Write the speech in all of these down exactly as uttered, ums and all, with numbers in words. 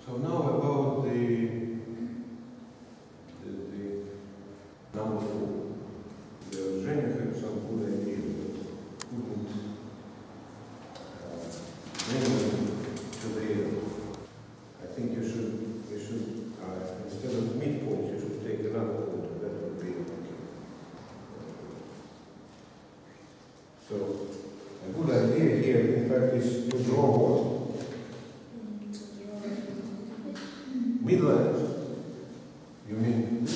So now about the, the, the number four. The Zhenya had some good ideas, but couldn't uh, bring them to the end. I think you should, you should uh, instead of midpoints, you should take another point. That would be okay. So a good idea here, in fact, is to draw what? Midlines. You mean?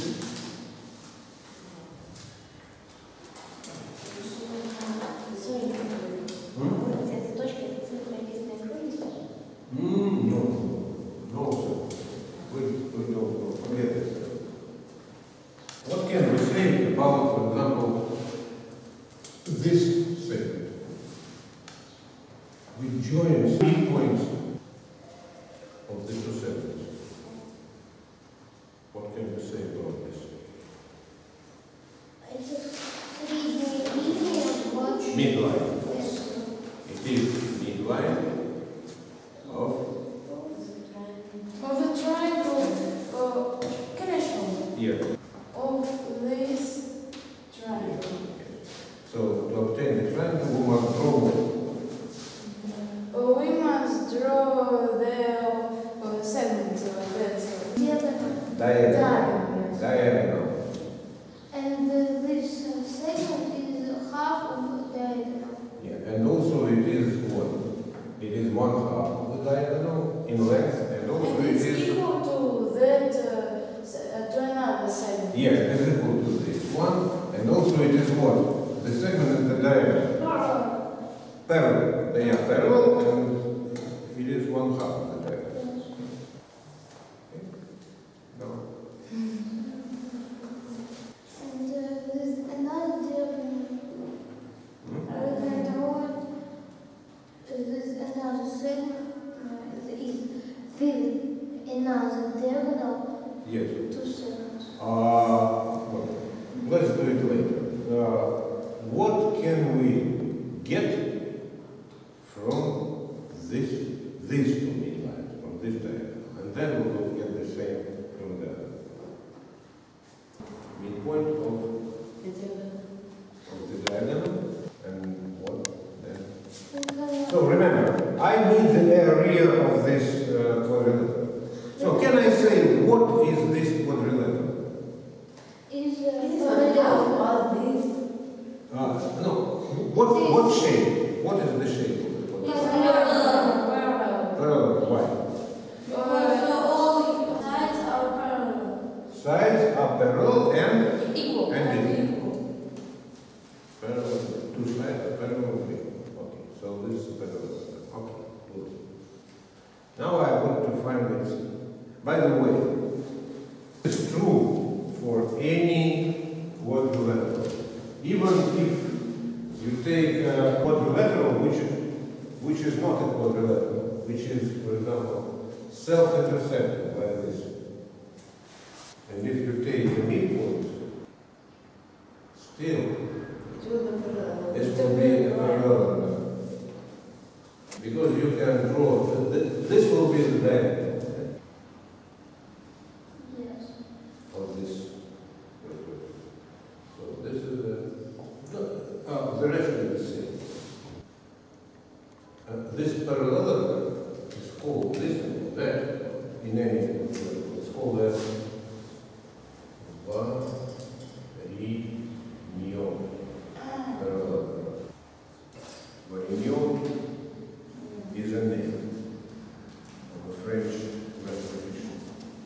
Mm, no, no, sir. We, we don't know. Forget it, sir. What can we say about, for example, this segment? We join three points of the two segments. What can we say about this? Midline. It is midline of Of the triangle, uh, connection yeah. of this triangle. So to obtain the triangle, we must draw. Uh, we must draw the uh, segment uh, that Diagonal. diagonal. Diagonal. And uh, this uh, segment is half of the diagonal. Yeah, and also it is what? It is one half of the diagonal in length, and also And it it's is. equal to that uh, se- uh, to another segment. Yes, it is equal to this one, and also it is what? The segment and the diagonal. Parallel. They are parallel, and it is one half of the diagonal. Okay? No. And uh, there's another diagonal. Hmm? I can draw it. Uh, there's another segment. Uh, there is filled another diagonal. Yes. Two segments. Uh, well, let's do it later. Uh, what can we get from this, these two midlines, from this diagonal? And then we will get the same from the midpoint of, of the diagonal. And what then? Okay. So remember, I need the area of this uh, quadrilateral. So can I say what is this quadrilateral? Is uh, These parallel. are these. Uh, no, what, what shape? What is the shape of the quadrilateral? Parallel. Parallel. Parallel, why? Because all sides are parallel. Sides are parallel and Equal. And equal. Parallel, two sides are parallel and equal. Okay, so this is parallel. Okay, good. Now I want to find it. By the way, it's true for any quadrilateral. Even if you take a quadrilateral which is, which is not a quadrilateral, which is, for example, self-intersecting like this. And if you take the midpoint, still, this will be a parallel. Because you can draw, this will be the diagonal Yes. of this. So this is the, uh, the rest is the same. Uh, this parallelogram is called this and that in any, it's called as Varignon parallelogram. Varignon is a name of a French mathematician.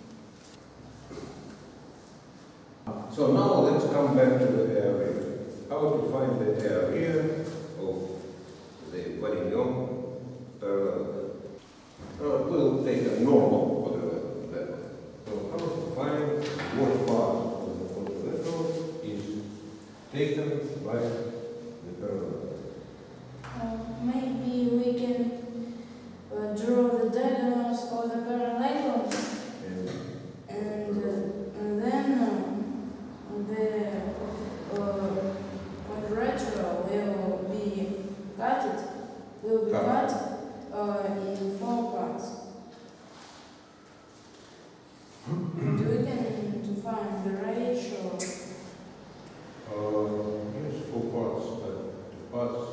So now let's come back to the area. How to find the area of the Varignon parallelogram? Uh, we'll take a normal quadrilateral then. So how to find what part of the quadrilateral is taken by the parallelogram? Uh, maybe we can uh, draw the diagonals of the parallelogram, And and, uh, and then uh, the uh, quadrilateral will Do we can to find the ratio? Uh, yes, four parts, but the parts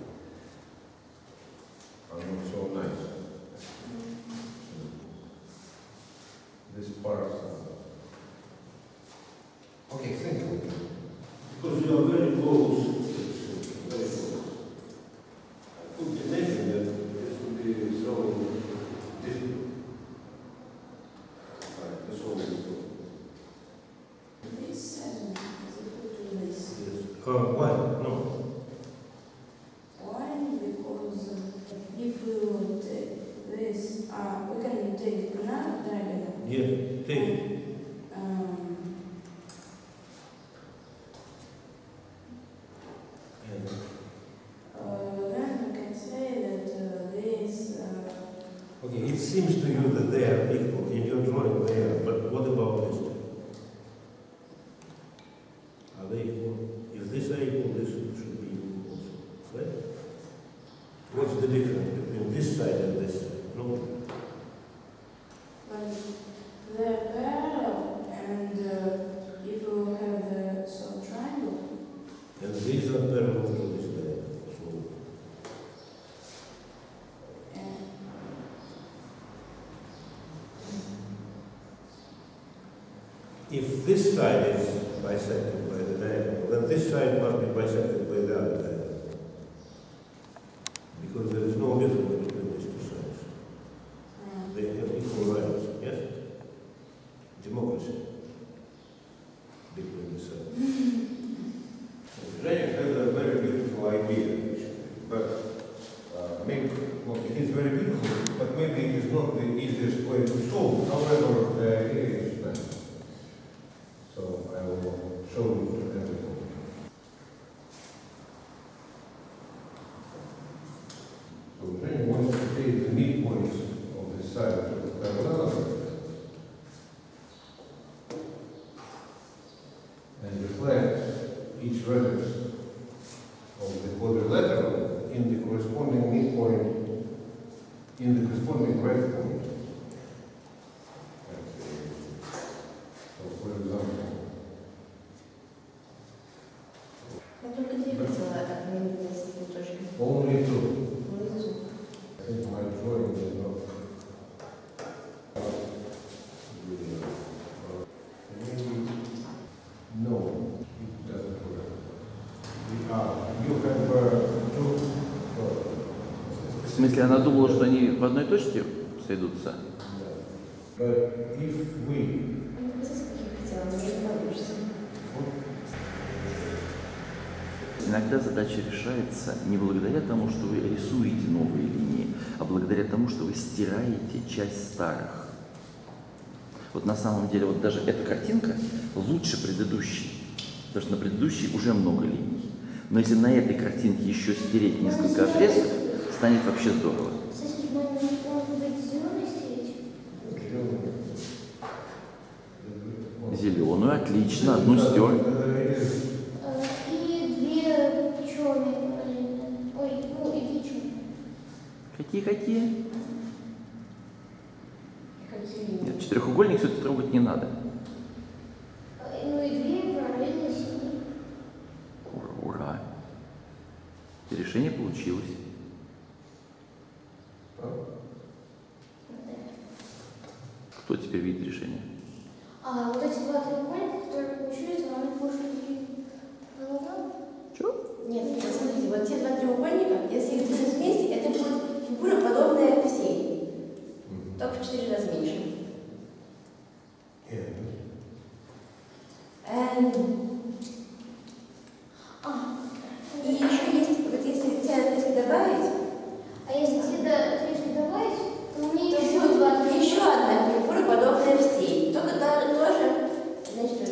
are not so nice. This part. Uh, okay, thank you. Because you are very close. Very close. I could imagine that this would be so difficult. Like this whole This seven is equal to this. Yes. Uh, why? No. Why? Because uh, if we will take this, uh, we can take another diagonal. Yeah, take. Um, And uh, then we can say that uh, this. Uh, okay, it seems to you that they are equal. In your drawing they are, but what about this two? Are they equal? If this are equal, this should be equal also. Right? What's the difference between this side and this side? No. But they're parallel, and uh, if we have the so triangle, And these are parallel to this diagonal. So and if this side is bisected by the diagonal, then this side must be bisected by the other diagonal. Because there is no difference between these two sides. um, They have equal rights, yes? Democracy between the sides. Zdeněk has a very beautiful idea, but uh, maybe, well, it is very beautiful, but maybe it is not the easiest way to solve. However, the idea is nice. So I will show you everything. So Zdeněk wants to take the midpoints of the side of the parallelogram and reflect each vertex of the quadrilateral in the corresponding midpoint, in the corresponding right point. So, for example, Я только две хотела отменить на себе точки. only two. Внизу. I think my drawing is not. Maybe, no, it doesn't work. We are, you have uh, two. uh, В смысле, она думала, что они в одной точке сойдутся? But if we Ну, хотела, но не получится. Иногда задача решается не благодаря тому, что вы рисуете новые линии, а благодаря тому, что вы стираете часть старых. Вот на самом деле, вот даже эта картинка лучше предыдущей, потому что на предыдущей уже много линий. Но если на этой картинке еще стереть несколько отрезков, станет вообще здорово. Кстати, можно, может быть, зеленый стереть? Зеленую, отлично, одну стер. Э, И две черные. Ой, ну и две черные. Какие-какие? Какие линии? Нет, четырехугольник все-таки трогать не надо. Э, Ну и две параллельно синие. Ура, ура. И решение получилось. Кто теперь видит решение? А вот эти два треугольника, которые получились, они больше не полугон. Че? Нет, нет, смотрите, вот те два треугольника, если их двинуть вместе, это будет фигура, подобная всей, только в четыре раза меньше. And... А, И еще есть, вот если те отрезки добавить, а если сюда отрезки добавить, то у меня то еще будет два треугольника. еще одна фигура, подобная всей, только та- тоже, значит,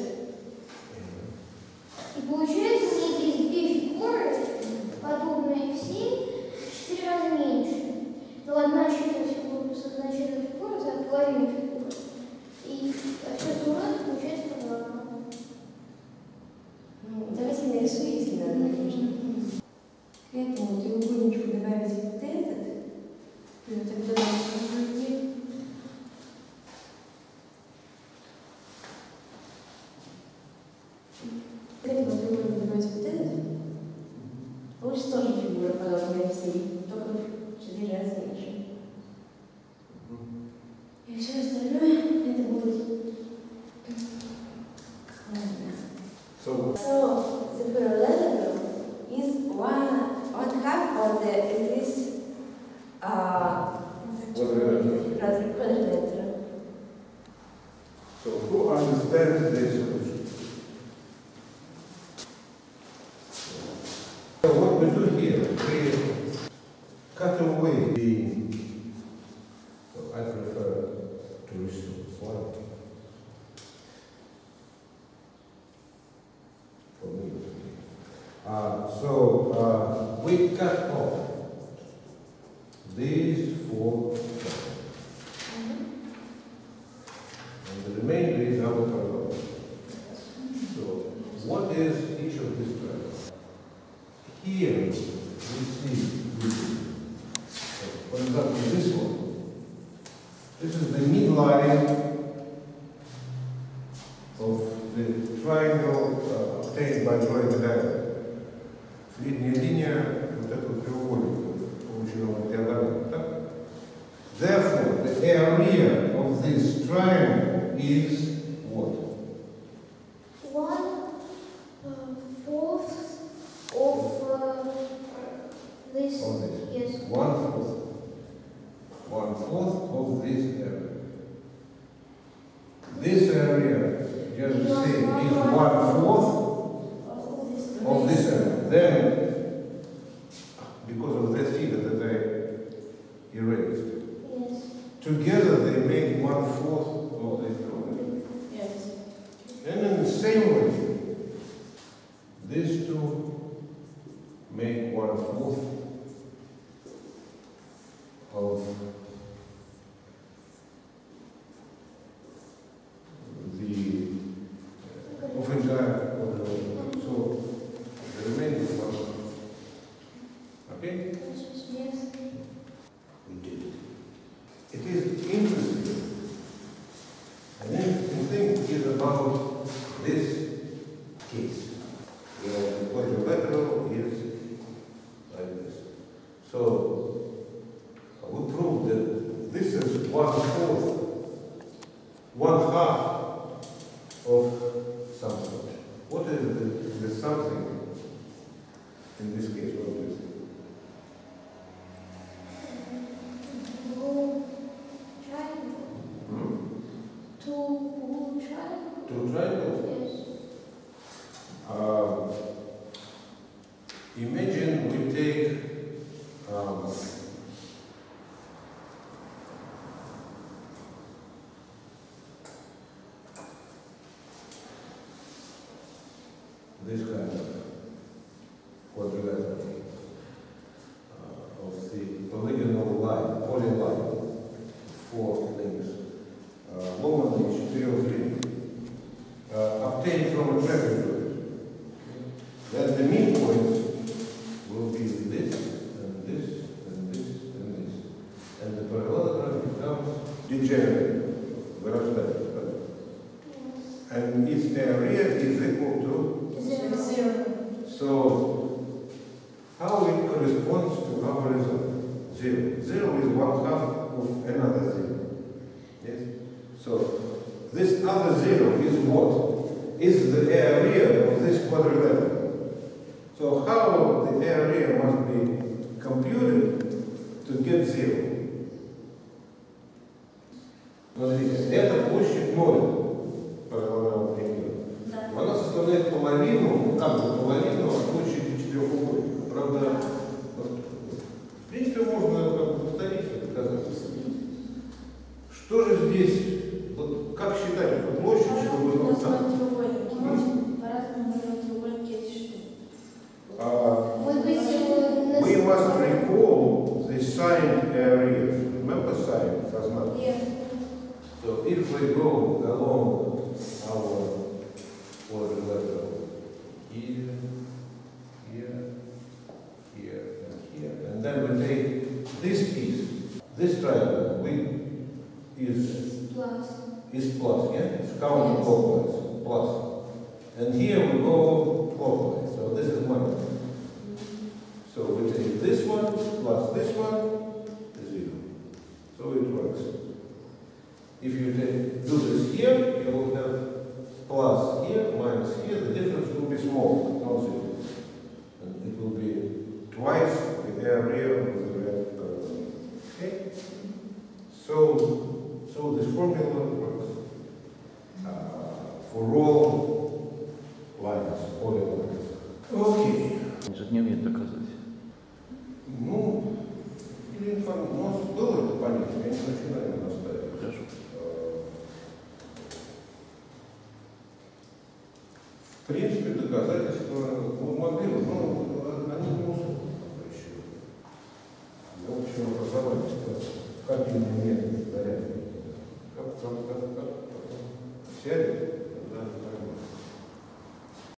И получается, у меня есть две фигуры, подобные всей, в четыре раза меньше. Но одна четверть фигуры плюс одна четверть фигуры за половину фигуры. И все остальное получается по два. могли бы выбрать вот этот. Получится тоже фигура, подобная всей, только в четыре раза меньше. И все остальное это будет. Ладно. So, So the parallelogram is one one half of the this uh Quadrilateral. quadrilateral. so who understands this solution? So what we do here, we cut away the, so I prefer to restore one for me. Uh, so uh, we cut off these four lines. And the remainder is our parallel. So what is each of these parallels? Here we see, for example, this one. This is the midline of the triangle uh, obtained by drawing a diagram. Средняя линия вот этого треугольника, полученного диагональю, так? Therefore, the area of this triangle is what? One uh, fourth of uh, this. Of this. Yes. One fourth. One fourth of this area. This area, just say, is one fourth of this area. Then, because of that figure that I erased, Yes. together they make one fourth of this triangle. Yes. And in the same way, these two make one fourth of the of entire quadrilateral. So the remaining is one. Okay? Yes. We did it. It is interesting. An interesting thing is about this case, where the quadrilateral is like this. So we proved that this is one fourth, one half of some sort. What is the, the something in this case? What is it? Blue triangle. Hmm? Two blue triangles. Two triangles? Yes. Um, imagine we take um, this kind of quadrilateral uh, of the polygonal line, polyline, four links, uh, ломаные четырех линий, uh, obtained from a trapezoid. Then the midpoints will be this, and this, and this, and this. And the parallelogram becomes degenerate, вырастает. And its area is equal to, Zero. Zero. so how it corresponds to our result? Zero. Zero is one half of another zero. Yes? So this other zero is what? Is the area of this quadrilateral. So how the area must be computed to get zero? Смотрите, это площадь ноль параллельного примера. Да. Она составляет половину, как бы половину от площади четырехугольника. Правда, в принципе, можно как бы повторить это доказательство. Что же здесь, вот как считать эту площадь, чтобы ну, там, По-разному можно треугольники эти штуки. а, Может быть, э, we must recall the signed areas. Remember sign, со знаком? Yes. So if we go along our quadrilateral here, here, here, and here, and then we take this piece, this triangle, we is Plus. is plus, yeah? It's counterclockwise, plus. And here we go clockwise. So this is minus. So we take this one plus this one is zero. So it works. If you take, do this here, you will have plus here, minus here. The difference will be small, not zero. And it will be twice the area of the rectangle. Okay? So, so this formula works uh, for all lines, polylines. Okay. Они же не умеют доказывать. Ну, или информ- может, было это понятно, я не начинаю настаивать. Хорошо. В принципе, доказательства ну, могли бы, но они не условны еще. Для общего образования, как именно метод зарядки. Как, как, как, как, сядет.